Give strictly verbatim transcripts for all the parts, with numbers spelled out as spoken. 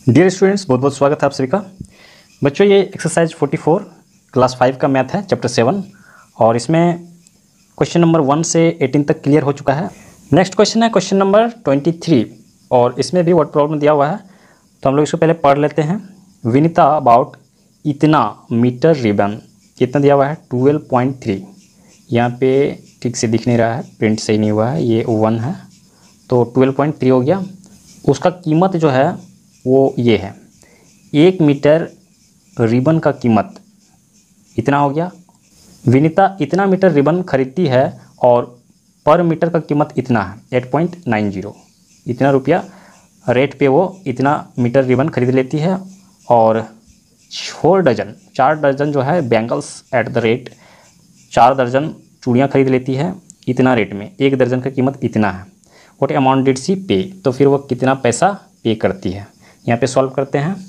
Dear students, बहुत बहुत स्वागत है आप सभी का। बच्चों, ये एक्सरसाइज चौवालीस क्लास फाइव का मैथ है, चैप्टर सेवन, और इसमें क्वेश्चन नंबर वन से अठारह तक क्लियर हो चुका है। नेक्स्ट क्वेश्चन है क्वेश्चन नंबर तेईस, और इसमें भी वर्ड प्रॉब्लम दिया हुआ है, तो हम लोग इसको पहले पढ़ लेते हैं। विनीता अबाउट इतना मीटर रिबन, कितना दिया हुआ है ट्वेल्व पॉइंट थ्री। यहाँ पे ठीक से दिख नहीं रहा है, प्रिंट सही नहीं हुआ है, ये वन है तो ट्वेल्व पॉइंट थ्री हो गया। उसका कीमत जो है वो ये है, एक मीटर रिबन का कीमत इतना हो गया। विनीता इतना मीटर रिबन खरीदती है और पर मीटर का कीमत इतना है एट पॉइंट नाइन ज़ीरो। इतना रुपया रेट पे वो इतना मीटर रिबन खरीद लेती है, और फोर डजन चार डजन जो है बैंगल्स एट द रेट, चार दर्जन चूड़ियाँ खरीद लेती है इतना रेट में, एक दर्जन का कीमत इतना है। व्हाट अमाउंट डिड सी पे, तो फिर वो कितना पैसा पे करती है। यहाँ पे सॉल्व करते हैं।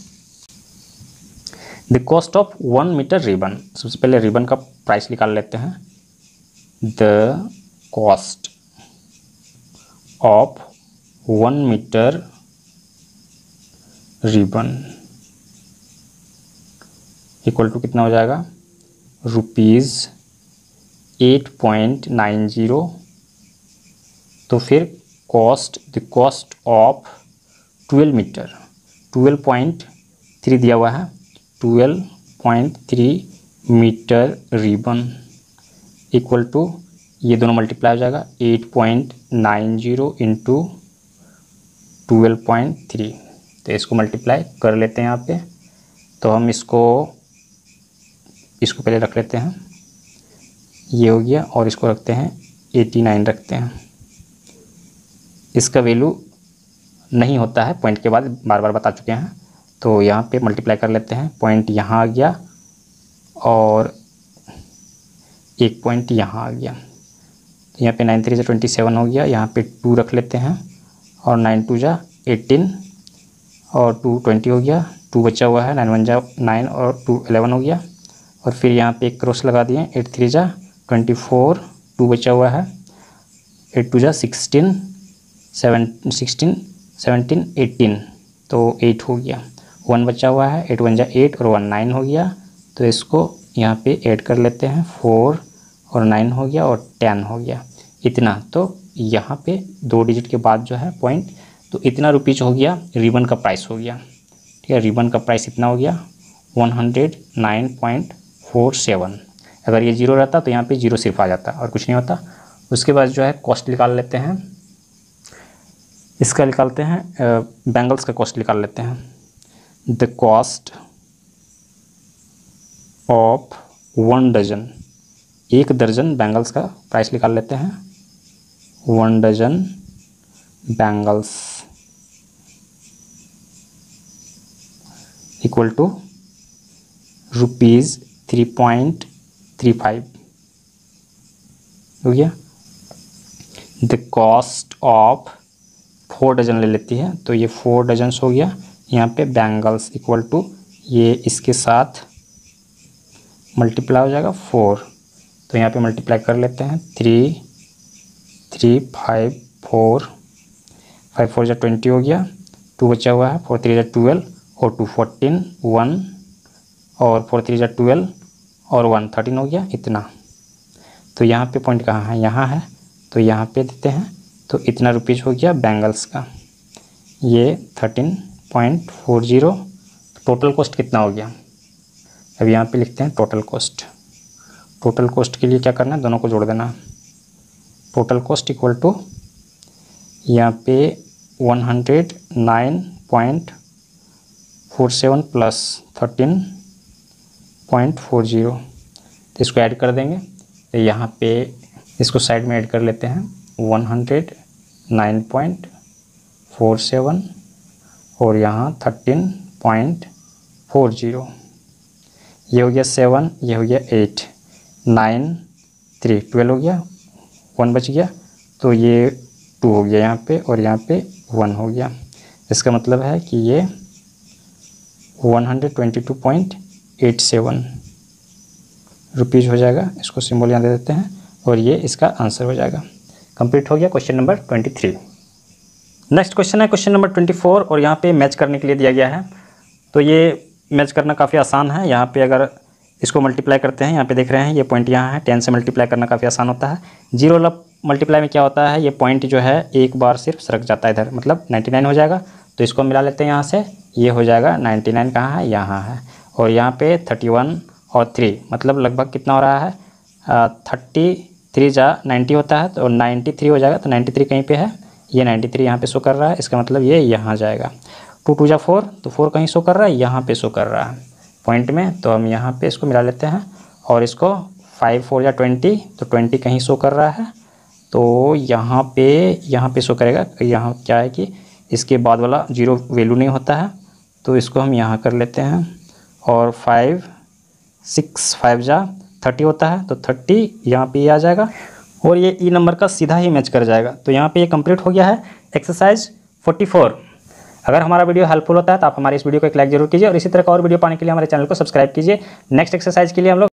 The cost of one metre ribbon, सबसे पहले रिबन का प्राइस निकाल लेते हैं। The cost of one metre ribbon equal to कितना हो जाएगा, rupees eight point nine zero. तो फिर cost, the cost of twelve metre, twelve point three दिया हुआ है, twelve point three metre ribbon equal to, ये दोनों मल्टीप्लाई हो जाएगा, eight point nine zero into twelve point three. तो इसको मल्टीप्लाई कर लेते हैं यहाँ पे। तो हम इसको इसको पहले रख लेते हैं, ये हो गया, और इसको रखते हैं एटी नाइन रखते हैं। इसका वैल्यू नहीं होता है पॉइंट के बाद, बार बार बता चुके हैं। तो यहाँ पे मल्टीप्लाई कर लेते हैं, पॉइंट यहाँ आ गया और एक पॉइंट यहाँ आ गया। तो यहाँ पे नाइन थ्री जा ट्वेंटी सेवन हो गया, यहाँ पे टू रख लेते हैं, और नाइन टू जा एटीन और टू ट्वेंटी हो गया, टू बचा हुआ है, नाइन वन जा नाइन और टू एलेवन हो गया, और फिर यहाँ पे एक क्रॉस लगा दिए, एट थ्री जा ट्वेंटी फोर, टू बचा हुआ है, एट टू जा sixteen, seven sixteen seventeen eighteen, तो एट हो गया, वन बचा हुआ है, एट वन जा एट और वन नाइन हो गया। तो इसको यहाँ पे ऐड कर लेते हैं, फोर और नाइन हो गया और टेन हो गया इतना। तो यहाँ पे दो डिजिट के बाद जो है पॉइंट, तो इतना रुपीज़ हो गया, रिबन का प्राइस हो गया। ठीक है, रिबन का प्राइस इतना हो गया one hundred nine point four seven. अगर ये जीरो रहता तो यहाँ पे जीरो सिर्फ आ जाता और कुछ नहीं होता। उसके बाद जो है कॉस्ट निकाल लेते हैं, इसका निकालते हैं, बैंगल्स का कॉस्ट निकाल लेते हैं। The cost of one dozen, एक दर्जन बैंगल्स का प्राइस निकाल लेते हैं। One dozen bangles equal to rupees three point three five हो गया। The cost of four dozen ले लेती है, तो ये फोर डजन्स हो गया। यहाँ पे बैंगल्स इक्वल टू, ये इसके साथ मल्टीप्लाई हो जाएगा फोर, तो यहाँ पे मल्टीप्लाई कर लेते हैं, three three five four, five four जा ट्वेंटी हो गया, टू बचा हुआ है, फोर थ्री जा ट्वेल्व और टू फोर्टीन, वन और फोर थ्री जा ट्वेल्व और वन थर्टीन हो गया इतना। तो यहाँ पे पॉइंट कहाँ है, यहाँ है, तो यहाँ पे देते हैं। तो इतना रुपीज़ हो गया बैंगल्स का, ये thirteen point four zero. Total cost कितना हो गया, अब यहाँ पे लिखते हैं टोटल कॉस्ट। टोटल कॉस्ट के लिए क्या करना है, दोनों को जोड़ देना। टोटल कॉस्ट इक्वल टू, यहाँ पे one hundred nine point four seven plus thirteen point four zero, तो इसको ऐड कर देंगे। तो यहाँ पे इसको साइड में ऐड कर लेते हैं, one hundred nine point four seven और यहाँ थर्टीन पॉइंट फोर ज़ीरो, ये हो गया सेवन, ये हो गया एट, नाइन थ्री ट्वेल्व हो गया, वन बच गया, तो ये टू हो गया यहाँ पे, और यहाँ पे वन हो गया। इसका मतलब है कि ये one hundred twenty two point eight seven rupees हो जाएगा। इसको सिंबल यहाँ दे देते हैं, और ये इसका आंसर हो जाएगा। कंप्लीट हो गया question number twenty three. Next question है क्वेश्चन नंबर ट्वेंटी फोर और यहाँ पे मैच करने के लिए दिया गया है। तो ये मैच करना काफ़ी आसान है। यहाँ पे अगर इसको मल्टीप्लाई करते हैं, यहाँ पे देख रहे हैं ये पॉइंट यहाँ है, टेन से मल्टीप्लाई करना काफ़ी आसान होता है। जीरो वाला मल्टीप्लाई में क्या होता है, ये पॉइंट जो है एक बार सिर्फ सरक जाता है इधर, मतलब नाइन्टी नाइन हो जाएगा। तो इसको मिला लेते हैं यहाँ से, ये हो जाएगा नाइन्टी नाइन कहाँ है, यहाँ है। और यहाँ पे थर्टी वन और थ्री मतलब लगभग कितना हो रहा है, थर्टी थ्री जा नाइन्टी होता है, तो नाइन्टी थ्री हो जाएगा। तो नाइन्टी थ्री कहीं पे है, ये नाइन्टी थ्री यहाँ पे शो कर रहा है, इसका मतलब ये यहाँ जाएगा। टू टू जा फोर, तो फोर कहीं शो कर रहा है, यहाँ पे शो कर रहा है पॉइंट में। तो हम यहाँ पे इसको मिला लेते हैं और इसको फाइव फोर या ट्वेंटी, तो ट्वेंटी कहीं शो कर रहा है, तो यहाँ पे यहाँ पे शो करेगा। यहाँ क्या है कि इसके बाद वाला जीरो वैल्यू नहीं होता है, तो इसको हम यहाँ कर लेते हैं। और फाइव सिक्स फाइव जा थर्टी होता है, तो थर्टी यहाँ पे आ जाएगा और ये ई नंबर का सीधा ही मैच कर जाएगा। तो यहाँ पे ये कंप्लीट हो गया है एक्सरसाइज फोर्टी फोर। अगर हमारा वीडियो हेल्पफुल होता है तो आप हमारे इस वीडियो को एक लाइक जरूर कीजिए और इसी तरह का और वीडियो पाने के लिए हमारे चैनल को सब्सक्राइब कीजिए। नेक्स्ट एक्सरसाइज के लिए हम लोग